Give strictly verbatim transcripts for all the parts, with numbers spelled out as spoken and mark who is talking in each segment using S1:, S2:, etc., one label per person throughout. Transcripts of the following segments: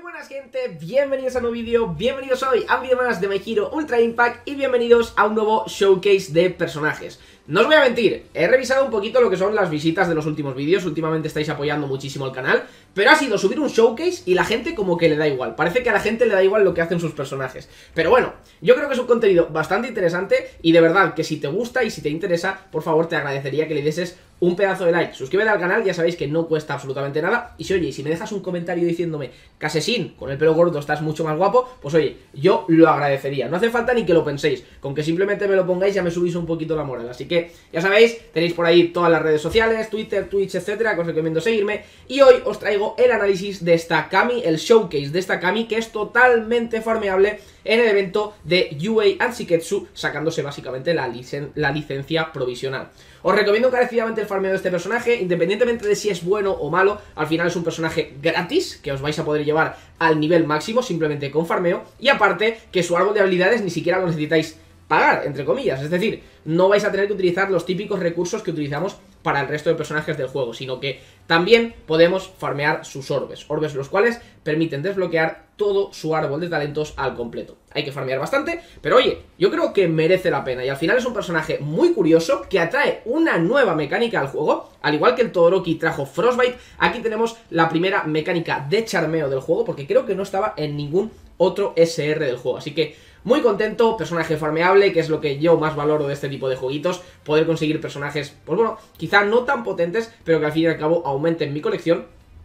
S1: buenas gente, bienvenidos a un nuevo vídeo, bienvenidos hoy a un vídeo más de My Hero Ultra Impact y bienvenidos a un nuevo showcase de personajes. No os voy a mentir, he revisado un poquito lo que son las visitas de los últimos vídeos, últimamente estáis apoyando muchísimo el canal, pero ha sido subir un showcase y la gente como que le da igual, parece que a la gente le da igual lo que hacen sus personajes. Pero bueno, yo creo que es un contenido bastante interesante y de verdad que si te gusta y si te interesa, por favor te agradecería que le dieses un pedazo de like, suscríbete al canal, ya sabéis que no cuesta absolutamente nada. Y si oye, si me dejas un comentario diciéndome Casesín, con el pelo gordo estás mucho más guapo, pues oye, yo lo agradecería. No hace falta ni que lo penséis, con que simplemente me lo pongáis ya me subís un poquito la moral. Así que ya sabéis, tenéis por ahí todas las redes sociales, Twitter, Twitch, etcétera, que os recomiendo seguirme. Y hoy os traigo el análisis de esta Kami, el showcase de esta Kami, que es totalmente farmeable en el evento de Yue and Shiketsu, sacándose básicamente la, licen la licencia provisional. Os recomiendo encarecidamente el farmeo de este personaje, independientemente de si es bueno o malo, al final es un personaje gratis, que os vais a poder llevar al nivel máximo simplemente con farmeo, y aparte que su árbol de habilidades ni siquiera lo necesitáis pagar, entre comillas, es decir, no vais a tener que utilizar los típicos recursos que utilizamos para el resto de personajes del juego, sino que también podemos farmear sus orbes, orbes los cuales permiten desbloquear todo su árbol de talentos al completo. Hay que farmear bastante, pero oye, yo creo que merece la pena y al final es un personaje muy curioso que atrae una nueva mecánica al juego, al igual que el Todoroki trajo Frostbite. Aquí tenemos la primera mecánica de charmeo del juego, porque creo que no estaba en ningún otro S R del juego, así que muy contento, personaje farmeable, que es lo que yo más valoro de este tipo de jueguitos, poder conseguir personajes, pues bueno, quizá no tan potentes, pero que al fin y al cabo aumenten mi colección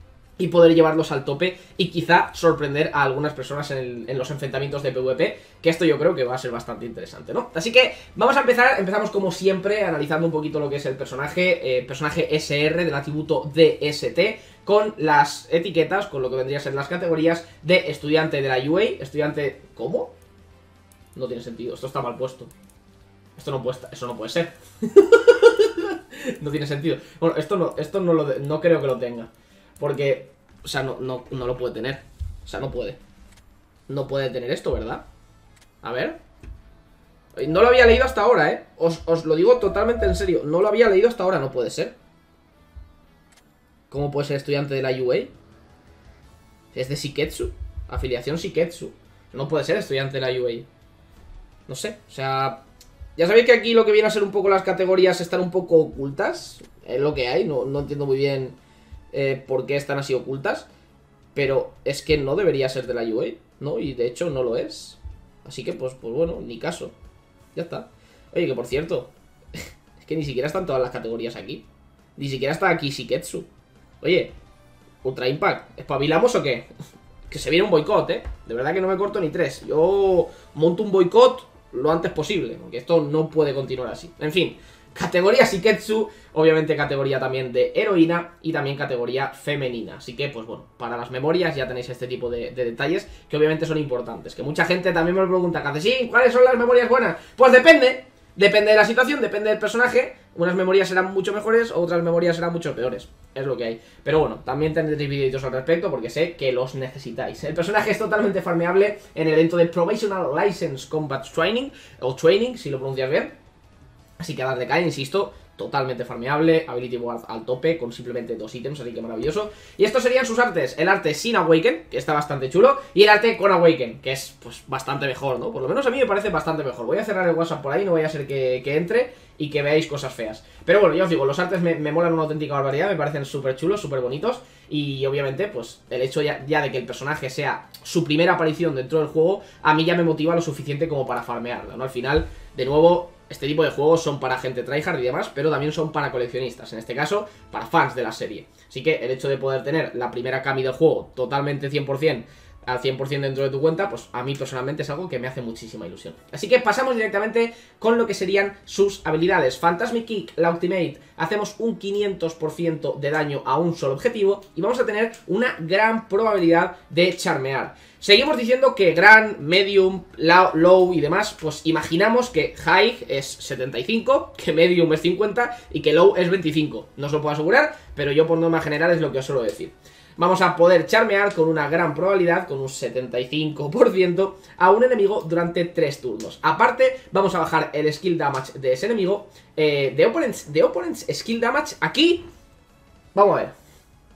S1: y poder llevarlos al tope y quizá sorprender a algunas personas en, el, en los enfrentamientos de PvP, que esto yo creo que va a ser bastante interesante, ¿no? Así que vamos a empezar, empezamos como siempre analizando un poquito lo que es el personaje, eh, personaje S R del atributo D S T, con las etiquetas, con lo que vendría a ser las categorías de estudiante de la U A, estudiante... ¿Cómo? No tiene sentido, esto está mal puesto. Esto no puede, eso no puede ser. No tiene sentido. Bueno, esto no, esto no lo, no creo que lo tenga. Porque, o sea, no, no, no lo puede tener. O sea, no puede. No puede tener esto, ¿verdad? A ver. No lo había leído hasta ahora, ¿eh? Os, os lo digo totalmente en serio. No lo había leído hasta ahora, no puede ser. ¿Cómo puede ser estudiante de la U A? Es de Shiketsu. Afiliación Shiketsu. No puede ser estudiante de la U A. No sé, o sea... Ya sabéis que aquí lo que viene a ser un poco las categorías están un poco ocultas. Es lo que hay, no, no entiendo muy bien eh, por qué están así ocultas. Pero es que no debería ser de la U A, ¿no? Y de hecho no lo es. Así que pues, pues bueno, ni caso. Ya está. Oye, que por cierto, es que ni siquiera están todas las categorías aquí. Ni siquiera está aquí Shiketsu. Oye, Ultra Impact, ¿espabilamos o qué? Que se viene un boicot, ¿eh? De verdad que no me corto ni tres. Yo monto un boicot lo antes posible, porque esto no puede continuar así. En fin, categoría Shiketsu, obviamente categoría también de heroína y también categoría femenina. Así que, pues bueno, para las memorias ya tenéis este tipo de, de detalles que obviamente son importantes. Que mucha gente también me lo pregunta, Casesín, ¿cuáles son las memorias buenas? Pues depende, depende de la situación, depende del personaje. Unas memorias serán mucho mejores, otras memorias serán mucho peores. Es lo que hay. Pero bueno, también tendréis videitos al respecto porque sé que los necesitáis. El personaje es totalmente farmeable en el evento de Provisional License Combat Training, o Training, si lo pronuncias bien. Así que a dar de caer, insisto, totalmente farmeable, Ability Ward al tope, con simplemente dos ítems, así que maravilloso. Y estos serían sus artes, el arte sin Awaken, que está bastante chulo, y el arte con Awaken, que es pues bastante mejor, ¿no? Por lo menos a mí me parece bastante mejor. Voy a cerrar el WhatsApp por ahí, no vaya a ser que, que entre y que veáis cosas feas. Pero bueno, ya os digo, los artes me, me molan una auténtica barbaridad, me parecen súper chulos, súper bonitos. Y obviamente, pues el hecho ya, ya de que el personaje sea su primera aparición dentro del juego, a mí ya me motiva lo suficiente como para farmearla, ¿no? Al final, de nuevo, este tipo de juegos son para gente tryhard y demás, pero también son para coleccionistas, en este caso, para fans de la serie. Así que el hecho de poder tener la primera Kami del juego totalmente cien por cien al cien por cien dentro de tu cuenta, pues a mí personalmente es algo que me hace muchísima ilusión. Así que pasamos directamente con lo que serían sus habilidades. Phantasmic Kick, la Ultimate, hacemos un quinientos por ciento de daño a un solo objetivo y vamos a tener una gran probabilidad de charmear. Seguimos diciendo que gran, medium, low y demás, pues imaginamos que high es setenta y cinco, que medium es cincuenta y que low es veinticinco. No os lo puedo asegurar, pero yo por norma general es lo que os suelo decir. Vamos a poder charmear con una gran probabilidad, con un setenta y cinco por ciento, a un enemigo durante tres turnos. Aparte, vamos a bajar el skill damage de ese enemigo. eh, de, opponents, de opponents skill damage, aquí... Vamos a ver.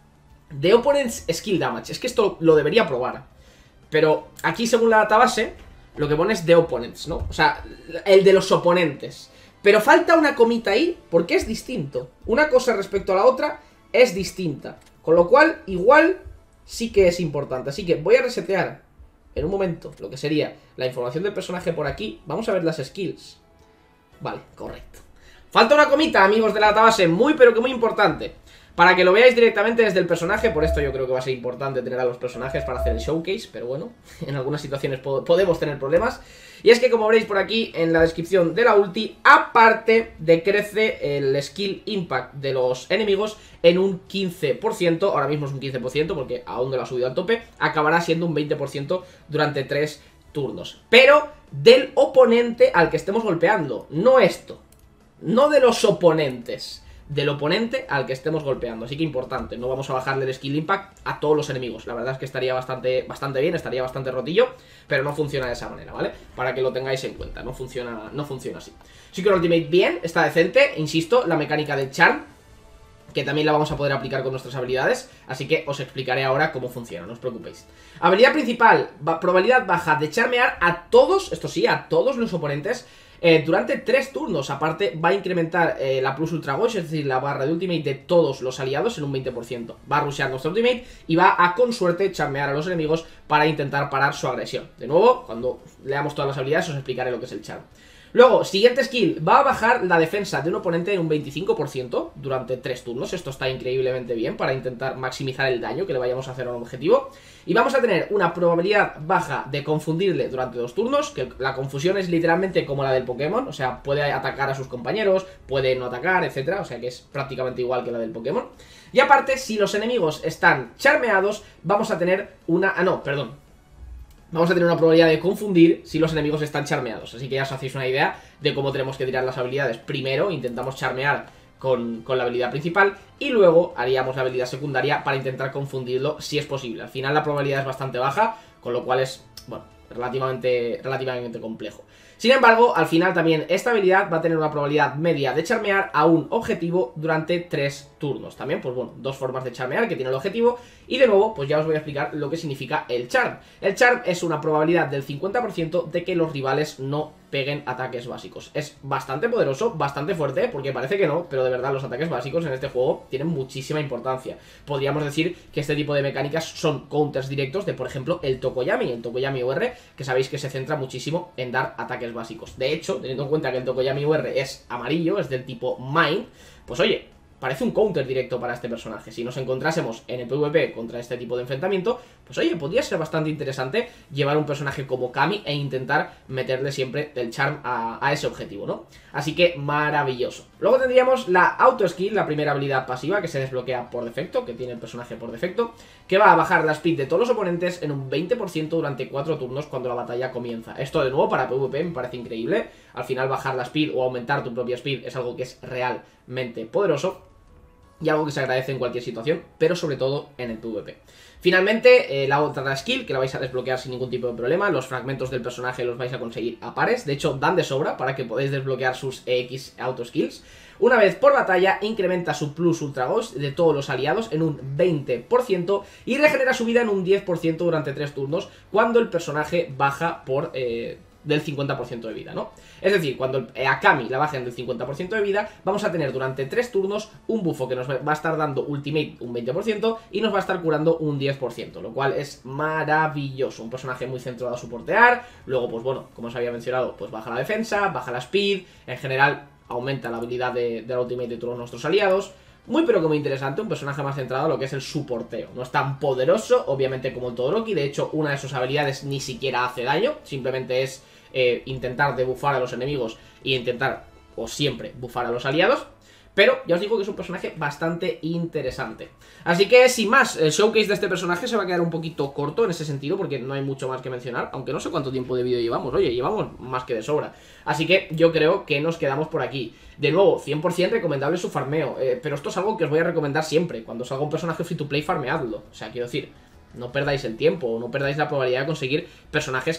S1: The Opponent's Skill Damage. Es que esto lo debería probar. Pero aquí, según la database, lo que pone es The Opponents, ¿no? O sea, el de los oponentes. Pero falta una comita ahí porque es distinto. Una cosa respecto a la otra es distinta. Con lo cual, igual sí que es importante. Así que voy a resetear en un momento lo que sería la información del personaje por aquí. Vamos a ver las skills. Vale, correcto. Falta una comita, amigos de la database, muy pero que muy importante. Para que lo veáis directamente desde el personaje. Por esto yo creo que va a ser importante tener a los personajes para hacer el showcase. Pero bueno, en algunas situaciones po podemos tener problemas. Y es que, como veréis por aquí en la descripción de la ulti, aparte decrece el skill impact de los enemigos en un quince por ciento. Ahora mismo es un quince por ciento porque aún no lo ha subido al tope. Acabará siendo un veinte por ciento durante tres turnos. Pero del oponente al que estemos golpeando. No esto. No de los oponentes. Del oponente al que estemos golpeando. Así que importante, no vamos a bajarle el skill impact a todos los enemigos. La verdad es que estaría bastante, bastante bien, estaría bastante rotillo, pero no funciona de esa manera, ¿vale? Para que lo tengáis en cuenta, no funciona, no funciona así. Sí que el ultimate bien, está decente, insisto, la mecánica del charm, que también la vamos a poder aplicar con nuestras habilidades, así que os explicaré ahora cómo funciona, no os preocupéis. Habilidad principal, probabilidad baja de charmear a todos, esto sí, a todos los oponentes, Eh, durante tres turnos. Aparte va a incrementar eh, la plus ultra ghost, es decir, la barra de ultimate de todos los aliados en un veinte por ciento. Va a rushear nuestro ultimate y va a, con suerte, charmear a los enemigos para intentar parar su agresión. De nuevo, cuando leamos todas las habilidades os explicaré lo que es el charm. Luego, siguiente skill, va a bajar la defensa de un oponente en un veinticinco por ciento durante tres turnos. Esto está increíblemente bien para intentar maximizar el daño que le vayamos a hacer a un objetivo. Y vamos a tener una probabilidad baja de confundirle durante dos turnos, que la confusión es literalmente como la del Pokémon. O sea, puede atacar a sus compañeros, puede no atacar, etcétera. O sea que es prácticamente igual que la del Pokémon. Y aparte, si los enemigos están charmeados, vamos a tener una... Ah, no, perdón. Vamos a tener una probabilidad de confundir si los enemigos están charmeados. Así que ya os hacéis una idea de cómo tenemos que tirar las habilidades. Primero intentamos charmear con, con la habilidad principal y luego haríamos la habilidad secundaria para intentar confundirlo si es posible. Al final la probabilidad es bastante baja, con lo cual es, bueno, relativamente, relativamente complejo. Sin embargo, al final también esta habilidad va a tener una probabilidad media de charmear a un objetivo durante tres turnos. También, pues bueno, dos formas de charmear que tiene el objetivo. Y de nuevo, pues ya os voy a explicar lo que significa el charm. El charm es una probabilidad del cincuenta por ciento de que los rivales no peguen ataques básicos. Es bastante poderoso, bastante fuerte, porque parece que no, pero de verdad los ataques básicos en este juego tienen muchísima importancia. Podríamos decir que este tipo de mecánicas son counters directos de, por ejemplo, el Tokoyami, el Tokoyami U R, que sabéis que se centra muchísimo en dar ataques básicos. De hecho, teniendo en cuenta que el Tokoyami U R es amarillo, es del tipo Mind, pues oye, parece un counter directo para este personaje. Si nos encontrásemos en el PvP contra este tipo de enfrentamiento, pues oye, podría ser bastante interesante llevar un personaje como Kami e intentar meterle siempre el charm a, a ese objetivo, ¿no? Así que maravilloso. Luego tendríamos la auto skill, la primera habilidad pasiva que se desbloquea por defecto, que tiene el personaje por defecto, que va a bajar la speed de todos los oponentes en un veinte por ciento durante cuatro turnos cuando la batalla comienza. Esto de nuevo para PvP me parece increíble. Al final bajar la speed o aumentar tu propia speed es algo que es realmente poderoso y algo que se agradece en cualquier situación, pero sobre todo en el PvP. Finalmente, eh, la otra skill, que la vais a desbloquear sin ningún tipo de problema. Los fragmentos del personaje los vais a conseguir a pares. De hecho, dan de sobra para que podáis desbloquear sus E X auto skills. Una vez por batalla, incrementa su plus ultra ghost de todos los aliados en un veinte por ciento y regenera su vida en un diez por ciento durante tres turnos cuando el personaje baja por... Eh, del cincuenta por ciento de vida, ¿no? Es decir, cuando a Kami la bajen del cincuenta por ciento de vida, vamos a tener durante tres turnos un bufo que nos va a estar dando ultimate un veinte por ciento y nos va a estar curando un diez por ciento, lo cual es maravilloso. Un personaje muy centrado a soportear. Luego, pues bueno, como os había mencionado, pues baja la defensa, baja la speed, en general aumenta la habilidad de, de la ultimate de todos nuestros aliados. Muy pero que muy interesante, un personaje más centrado en lo que es el soporteo. No es tan poderoso, obviamente, como el Todoroki. De hecho, una de sus habilidades ni siquiera hace daño. Simplemente es eh, intentar debufar a los enemigos e intentar, o siempre, bufar a los aliados. Pero ya os digo que es un personaje bastante interesante. Así que, sin más, el showcase de este personaje se va a quedar un poquito corto en ese sentido, porque no hay mucho más que mencionar. Aunque no sé cuánto tiempo de vídeo llevamos. Oye, llevamos más que de sobra. Así que yo creo que nos quedamos por aquí. De nuevo, cien por cien recomendable su farmeo. eh, Pero esto es algo que os voy a recomendar siempre. Cuando salga un personaje free to play, farmeadlo. O sea, quiero decir, no perdáis el tiempo, no perdáis la probabilidad de conseguir personajes que...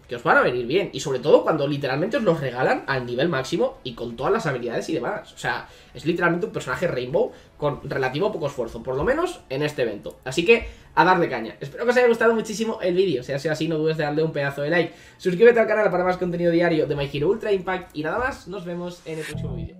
S1: que os van a venir bien. Y sobre todo cuando literalmente os los regalan al nivel máximo y con todas las habilidades y demás. O sea, es literalmente un personaje Rainbow con relativo poco esfuerzo, por lo menos en este evento. Así que a darle caña. Espero que os haya gustado muchísimo el vídeo. Si ha sido así, no dudes de darle un pedazo de like. Suscríbete al canal para más contenido diario de My Hero Ultra Impact. Y nada más, nos vemos en el próximo vídeo.